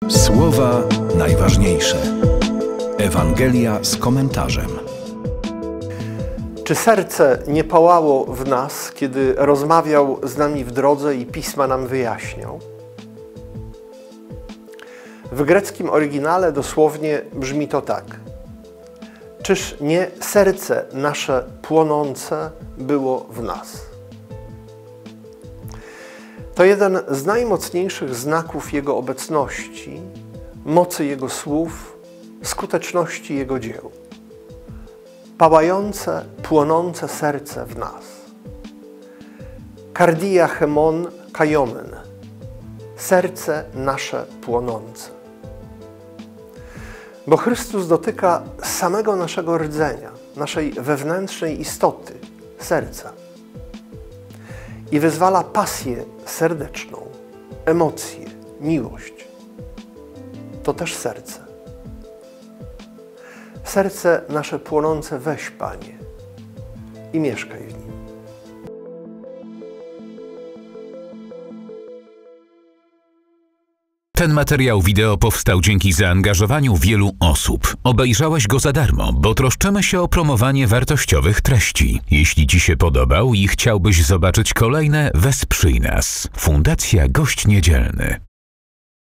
Słowa najważniejsze. Ewangelia z komentarzem. Czy serce nie pałało w nas, kiedy rozmawiał z nami w drodze i Pisma nam wyjaśniał? W greckim oryginale dosłownie brzmi to tak. Czyż nie serce nasze płonące było w nas? To jeden z najmocniejszych znaków Jego obecności, mocy Jego słów, skuteczności Jego dzieł. Pałające, płonące serce w nas. Kardia hemon kajomen. Serce nasze płonące. Bo Chrystus dotyka samego naszego rdzenia, naszej wewnętrznej istoty, serca. I wyzwala pasję serdeczną, emocje, miłość. To też serce. Serce nasze płonące weź, Panie, i mieszkaj w nim. Ten materiał wideo powstał dzięki zaangażowaniu wielu osób. Obejrzałeś go za darmo, bo troszczymy się o promowanie wartościowych treści. Jeśli Ci się podobał i chciałbyś zobaczyć kolejne, wesprzyj nas. Fundacja Gość Niedzielny.